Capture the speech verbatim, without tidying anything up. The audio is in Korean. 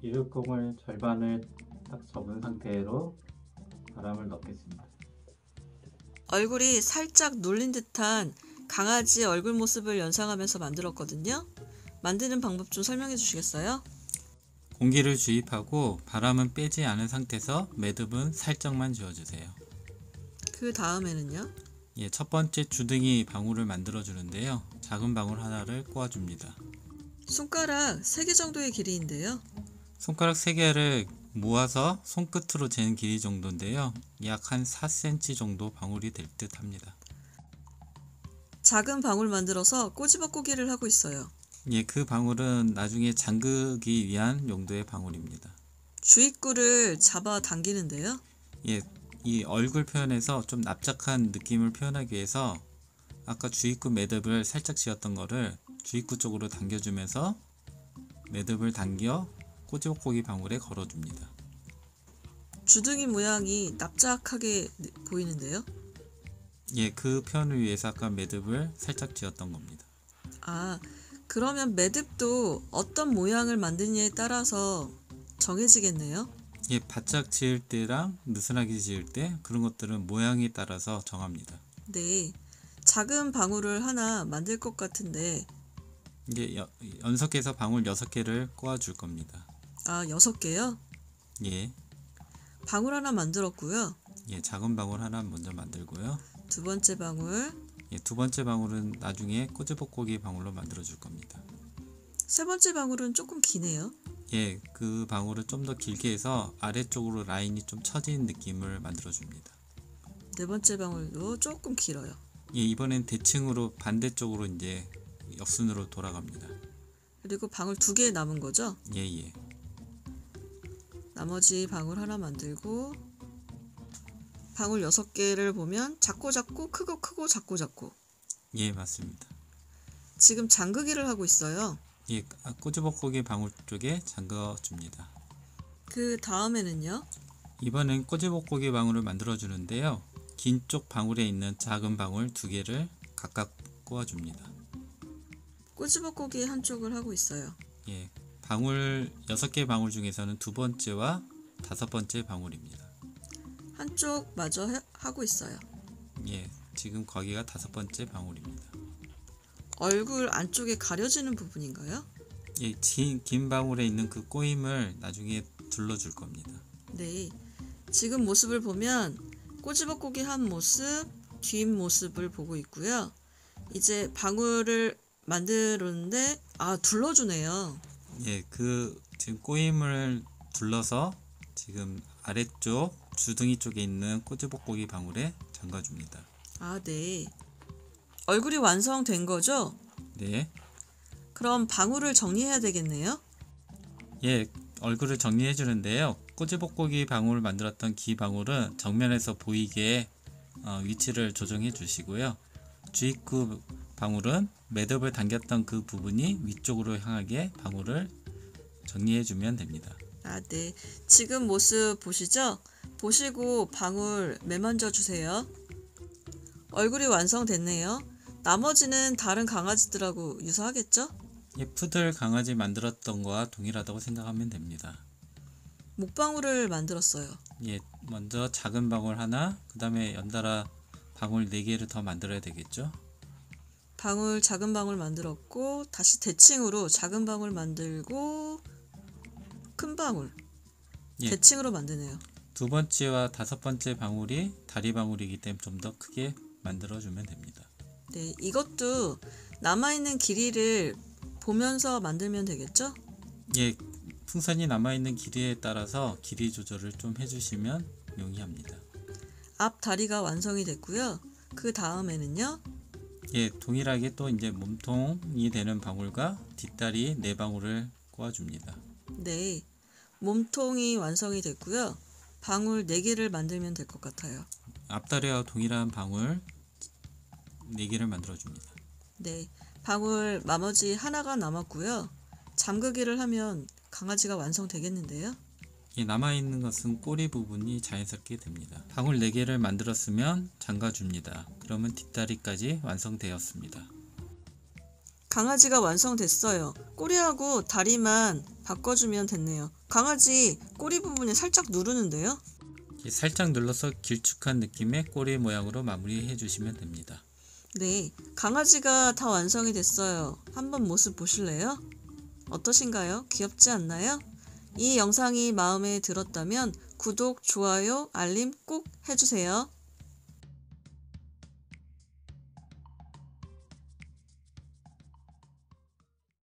이륙봉을 절반을 딱 접은 상태로 바람을 넣겠습니다. 얼굴이 살짝 눌린 듯한 강아지 얼굴 모습을 연상하면서 만들었거든요. 만드는 방법 좀 설명해 주시겠어요? 공기를 주입하고 바람은 빼지 않은 상태에서 매듭은 살짝만 지어주세요. 그 다음에는요? 예, 첫 번째 주둥이 방울을 만들어 주는데요. 작은 방울 하나를 꼬아줍니다. 손가락 세 개 정도의 길이인데요. 손가락 세 개를 모아서 손끝으로 재는 길이 정도인데요. 약 한 사 센티미터 정도 방울이 될 듯 합니다. 작은 방울 만들어서 꼬집어꼬기를 하고 있어요. 예, 그 방울은 나중에 잠그기 위한 용도의 방울입니다. 주입구를 잡아 당기는데요. 예, 이 얼굴 표현에서 좀 납작한 느낌을 표현하기 위해서 아까 주입구 매듭을 살짝 지었던 거를 주입구 쪽으로 당겨주면서 매듭을 당겨 꼬집어꼬기 방울에 걸어줍니다. 주둥이 모양이 납작하게 보이는데요. 예, 그 표현을 위해서 아까 매듭을 살짝 지었던 겁니다. 아, 그러면 매듭도 어떤 모양을 만드느냐에 따라서 정해지겠네요. 예, 바짝 지을 때랑 느슨하게 지을 때 그런 것들은 모양에 따라서 정합니다. 네, 작은 방울을 하나 만들 것 같은데 이게 여, 연속해서 방울 여섯 개를 꼬아줄 겁니다. 아, 여섯 개요? 예, 방울 하나 만들었고요. 예, 작은 방울 하나 먼저 만들고요. 두 번째 방울, 예, 두 번째 방울은 나중에 꼬집어꼬기 방울로 만들어 줄 겁니다. 세 번째 방울은 조금 기네요. 예, 그 방울을 좀 더 길게 해서 아래쪽으로 라인이 좀 처진 느낌을 만들어 줍니다. 네 번째 방울도 조금 길어요. 예, 이번엔 대칭으로 반대쪽으로 이제 역순으로 돌아갑니다. 그리고 방울 두 개 남은 거죠? 예, 예. 나머지 방울 하나 만들고 방울 여섯 개를 보면 작고 작고 크고 크고 작고 작고 예, 맞습니다. 지금 잠그기를 하고 있어요. 예, 꼬집어꼬기 방울 쪽에 잠가 줍니다. 그 다음에는요? 이번엔 꼬집어꼬기 방울을 만들어 주는데요. 긴 쪽 방울에 있는 작은 방울 두 개를 각각 꼬아 줍니다. 꼬집어꼬기 한쪽을 하고 있어요. 예, 방울 여섯 개 방울 중에서는 두 번째와 다섯 번째 방울입니다. 한쪽 마저 해, 하고 있어요. 예, 지금 거기가 다섯 번째 방울입니다. 얼굴 안쪽에 가려지는 부분인가요? 예, 긴, 긴 방울에 있는 그 꼬임을 나중에 둘러줄 겁니다. 네. 지금 모습을 보면 꼬집어꼬기 한 모습, 뒷 모습을 보고 있고요. 이제 방울을 만들었는데 아, 둘러주네요. 예, 그 지금 꼬임을 둘러서 지금 아래쪽 주둥이 쪽에 있는 꼬집어꼬기 방울에 잠가줍니다. 아, 네. 얼굴이 완성된 거죠? 네. 그럼 방울을 정리해야 되겠네요. 예, 얼굴을 정리해 주는데요. 꼬집어꼬기 방울을 만들었던 기 방울은 정면에서 보이게 어, 위치를 조정해 주시고요. 주입구 방울은 매듭을 당겼던 그 부분이 위쪽으로 향하게 방울을 정리해 주면 됩니다. 아, 네. 지금 모습 보시죠? 보시고 방울 매만져 주세요. 얼굴이 완성됐네요. 나머지는 다른 강아지들하고 유사하겠죠? 예, 푸들 강아지 만들었던 거와 동일하다고 생각하면 됩니다. 목방울을 만들었어요. 예, 먼저 작은 방울 하나, 그 다음에 연달아 방울 네 개를 더 만들어야 되겠죠? 방울 작은 방울 만들었고 다시 대칭으로 작은 방울 만들고 큰 방울 예, 대칭으로 만드네요. 두 번째와 다섯 번째 방울이 다리 방울이기 때문에 좀 더 크게 만들어주면 됩니다. 네, 이것도 남아있는 길이를 보면서 만들면 되겠죠? 예, 풍선이 남아있는 길이에 따라서 길이 조절을 좀 해주시면 용이합니다. 앞 다리가 완성이 됐고요. 그 다음에는요. 예, 동일하게 또 이제 몸통이 되는 방울과 뒷다리 네 방울을 꼬아줍니다. 네, 몸통이 완성이 됐고요. 방울 네 개를 만들면 될 것 같아요. 앞다리와 동일한 방울 네 개를 만들어줍니다. 네, 방울 나머지 하나가 남았고요. 잠그기를 하면 강아지가 완성되겠는데요. 이 남아있는 것은 꼬리 부분이 자연스럽게 됩니다. 방울 네 개를 만들었으면 잠가줍니다. 그러면 뒷다리까지 완성되었습니다. 강아지가 완성됐어요. 꼬리하고 다리만 바꿔주면 됐네요. 강아지 꼬리 부분에 살짝 누르는데요. 살짝 눌러서 길쭉한 느낌의 꼬리 모양으로 마무리해 주시면 됩니다. 네, 강아지가 다 완성이 됐어요. 한번 모습 보실래요? 어떠신가요? 귀엽지 않나요? 이 영상이 마음에 들었다면 구독, 좋아요, 알림 꼭 해주세요.